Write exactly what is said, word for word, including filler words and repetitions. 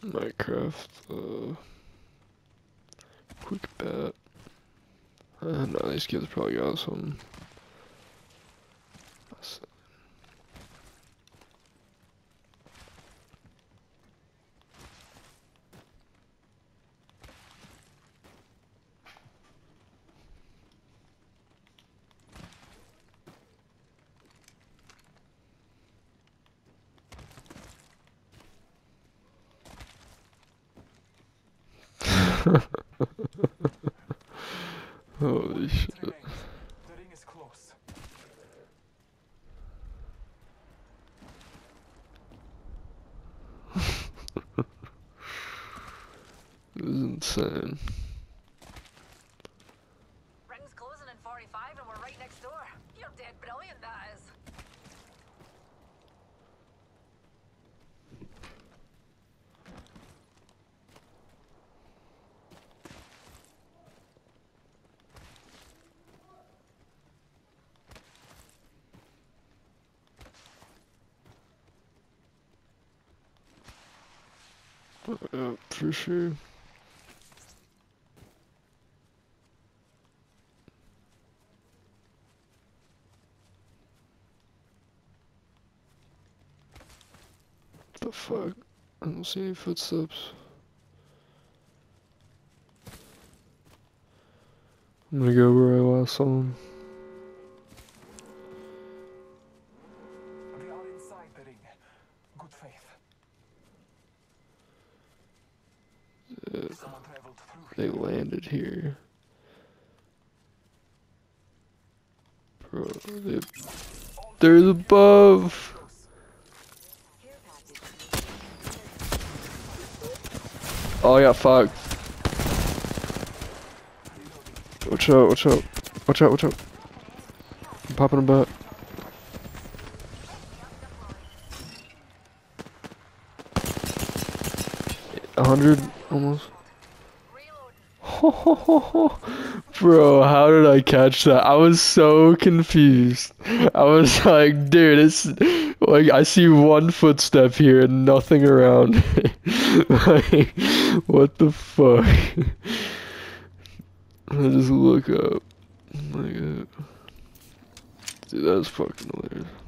Minecraft, uh, quick bet. Uh, no, these kids probably got some. Holy shit. The ring is close. This is insane. Ring's closing in forty-five and we're right next door. You're dead brilliant, that is. Yeah, for sure. What the fuck? I don't see any footsteps. I'm gonna go where I last saw him. They are inside the ring. Good faith. Uh, Someone traveled through they here. landed here. Bro, they, they're above! Oh, I got fucked. Watch out, watch out. Watch out, watch out. I'm popping him back. A hundred, almost. Bro, how did I catch that? I was so confused. I was like, dude, it's like I see one footstep here and nothing around. Like, what the fuck? I just look up. Oh my god. Dude, that's fucking hilarious.